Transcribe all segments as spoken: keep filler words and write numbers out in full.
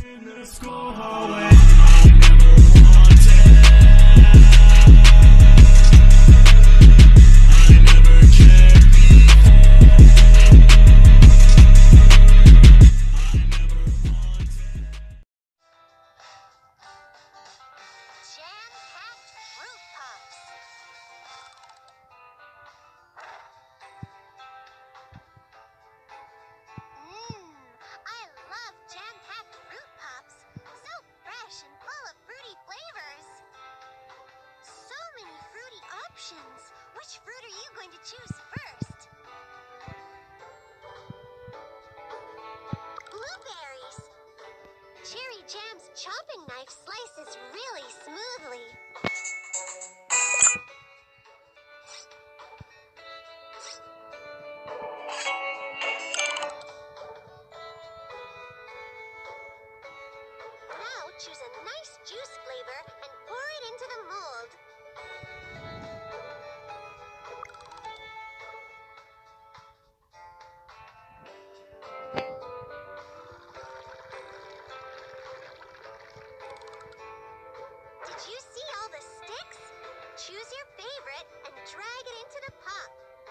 Which fruit are you going to choose first? Blueberries! Cherry Jam's chopping knife slices really smoothly. Now choose a nice juice flavor and pour it into the mold. Did you see all the sticks? Choose your favorite and drag it into the pot.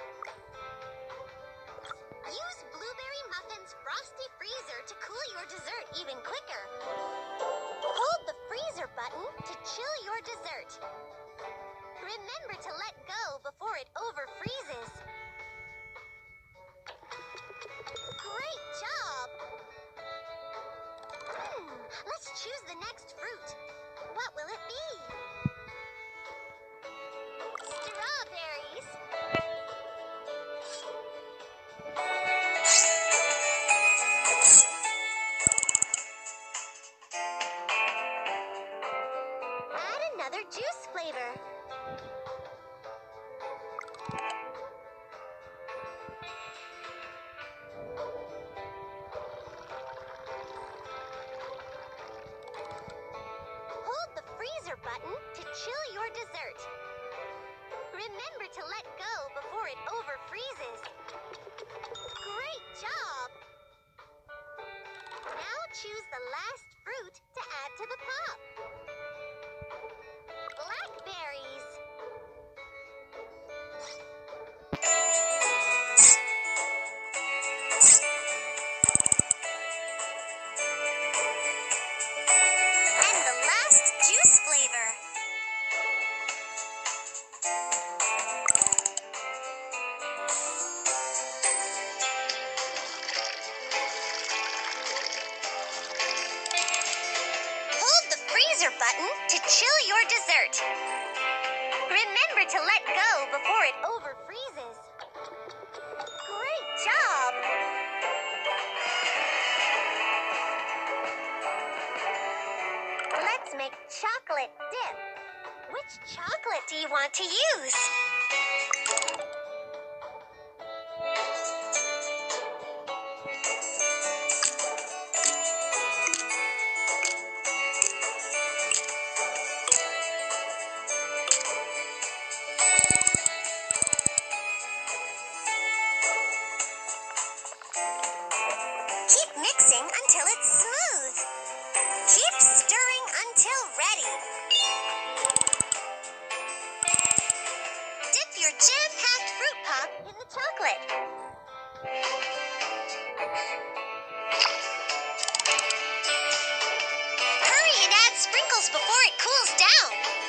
Use Blueberry Muffin's Frosty Freezer to cool your dessert even quicker. Hold the freezer button to chill your dessert. Remember to let go before it over-freezes. Great job! Hmm, let's choose the next fruit. What will it be? Strawberries. Add another juice flavor. Hold the freezer button to chill your dessert. Remember to let go before it over-freezes. Great job! Now choose the last fruit to add to the pop. Blackberries. And the last juice flavor. Hold the freezer button to chill your dessert. Remember to let go before it over-freezes. Great job! Let's make chocolate dip. Which chocolate do you want to use? Keep mixing until it's smooth. Keep stirring until ready. Dip your jam-packed fruit pop in the chocolate. Hurry and add sprinkles before it cools down.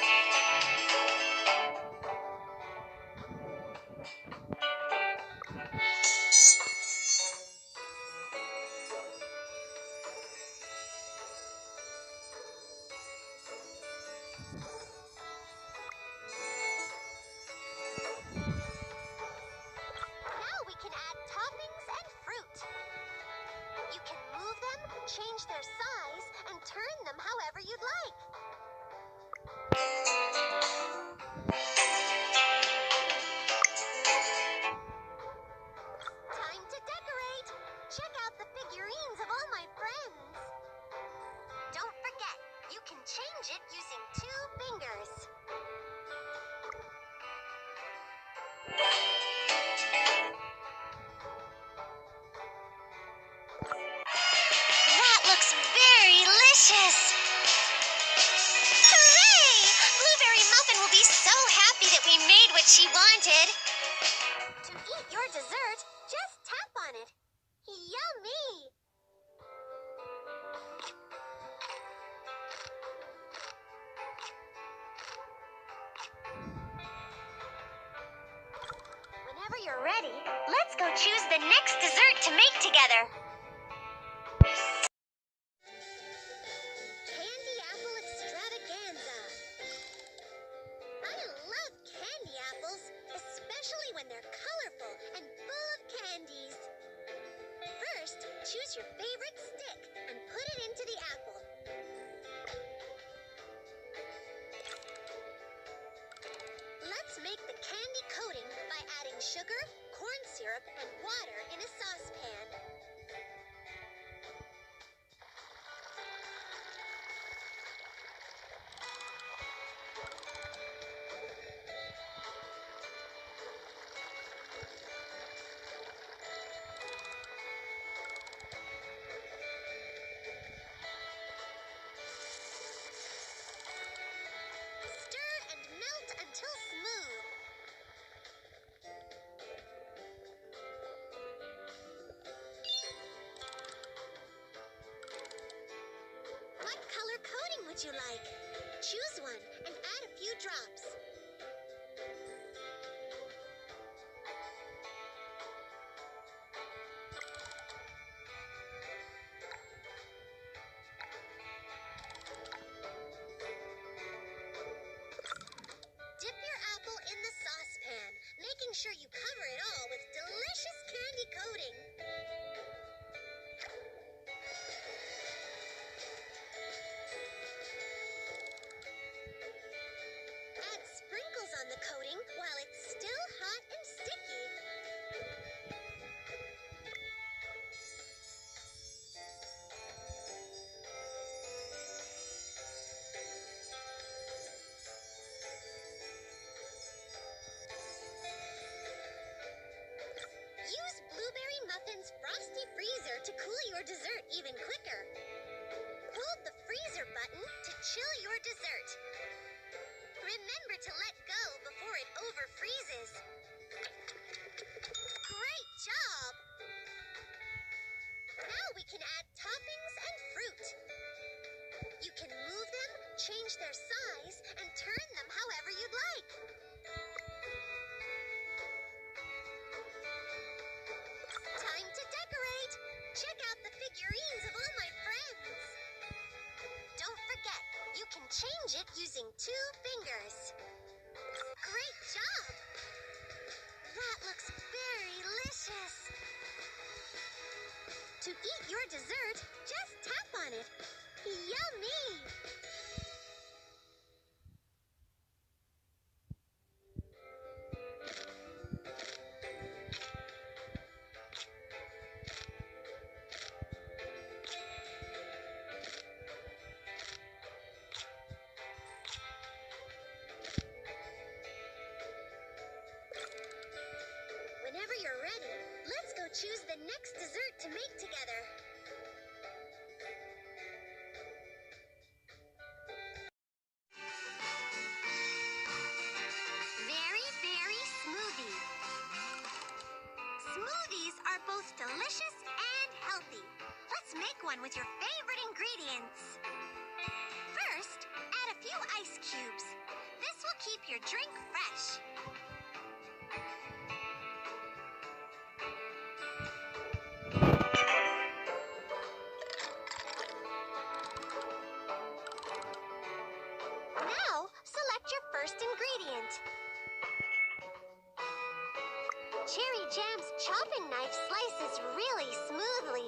Now we can add toppings and fruit. You can move them, change their size, and turn them however you'd like. Time to decorate. Check out the figurines of all my friends. Don't forget, you can change it using two fingers. That looks very delicious! Hooray! Blueberry Muffin will be so happy that we made what she wanted. To eat your dessert, just tap on it. Yummy! Whenever you're ready, let's go choose the next dessert to make together. Candy Apple Extravaganza. I love candy apples, especially when they're colorful and full of candies. First, choose your favorite stick and put it into the apple. Let's make the candy coating by adding sugar, corn syrup, and water in a saucepan. Stir and melt until smooth. What color coating would you like? Choose one and add a few drops. Dip your apple in the saucepan, making sure you cover it all with delicious candy coating. Add sprinkles on the coating while it's still hot and sticky. Use Blueberry Muffin's Frosty Freezer to cool your dessert even quicker. Hold the freezer button to chill your dessert. Remember to let go before it overfreezes. Great job! Now we can add toppings and fruit. You can move them, change their size, and turn them however you'd like. Time to decorate! Check out the figurines of all my friends! Don't forget, you can change it using two fingers. Great job! That looks very delicious! To eat your dessert, just tap on it. Yummy! Whenever you're ready, let's go choose the next dessert to make together. Very Berry Smoothie. Smoothies are both delicious and healthy. Let's make one with your favorite ingredients. First, add a few ice cubes. This will keep your drink fresh. Now, select your first ingredient. Cherry Jam's chopping knife slices really smoothly.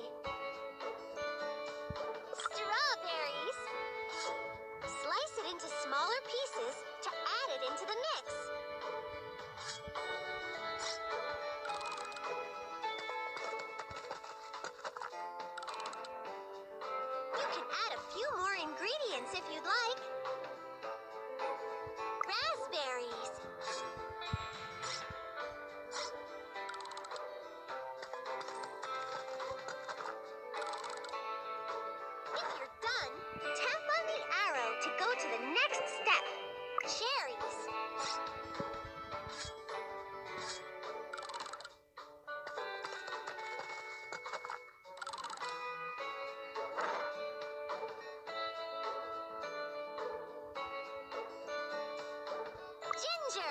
Strawberries. Slice it into smaller pieces to add it into the mix. You can add a few more ingredients if you'd like. Raspberries. If you're done, to go to the next step. Cherries. Ginger.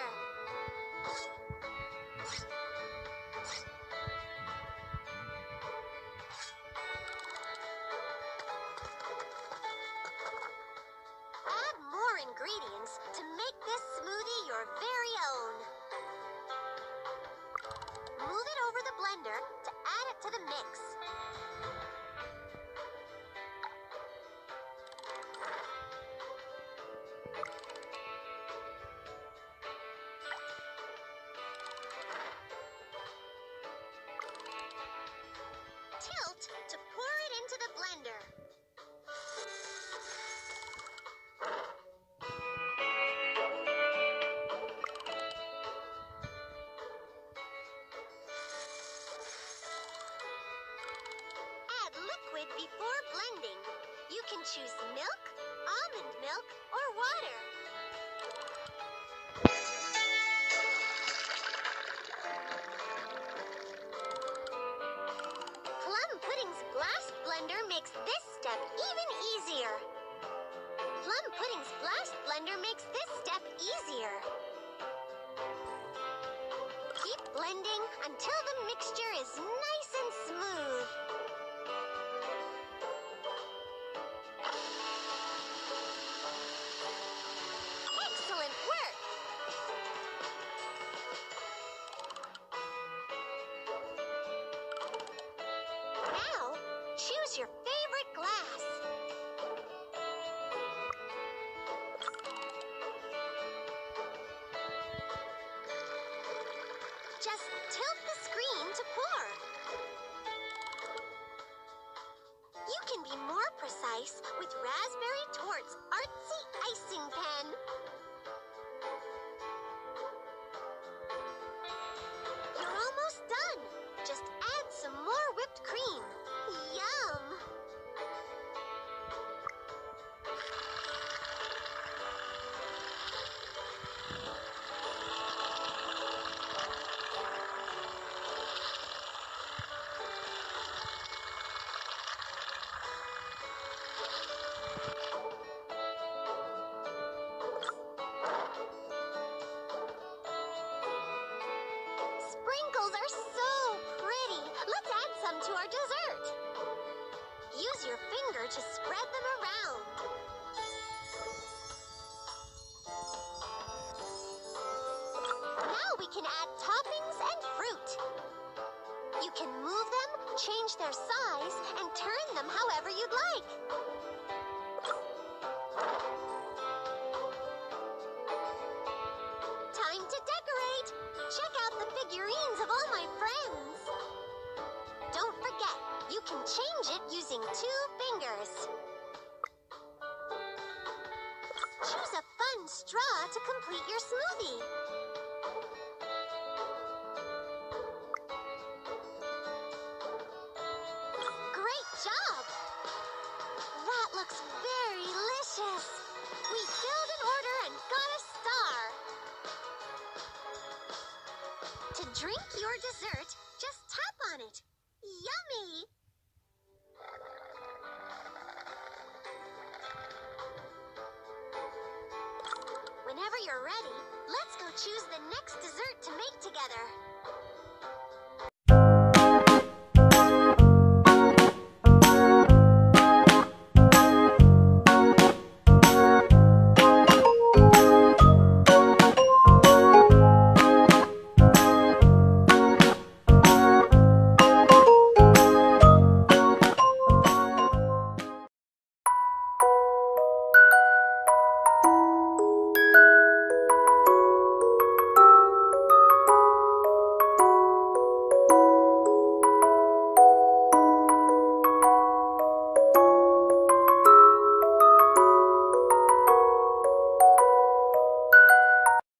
Add more ingredients to make this smoothie your very own. Move it over the blender to add it to the mix. Tilt to pour it into the blender. Add liquid before blending. You can choose milk, almond milk, or water. Plum Pudding's blast blender makes this step even easier. Plum Pudding's blast blender makes this step easier. Keep blending until the mixture is nice and smooth. Excellent work! Now, choose your favorite glass. Just tilt the screen to pour. You can be more precise with Raspberry Tort's artsy icing pen. You're almost done. Just add some more whipped cream. Yum! Sprinkles are so pretty. Let's add some to our dessert. Use your finger to spread them around. Now we can add toppings and fruit. You can move them, change their size, and turn them however you'd like. Time to decorate. Check out the figurines of all my friends. Don't forget, you can change it using two fingers. Choose a fun straw to complete your smoothie. Great job! That looks very delicious. We filled an order and got a star. To drink your dessert, just tap on it. Yummy! Whenever you're ready, let's go choose the next dessert to make together.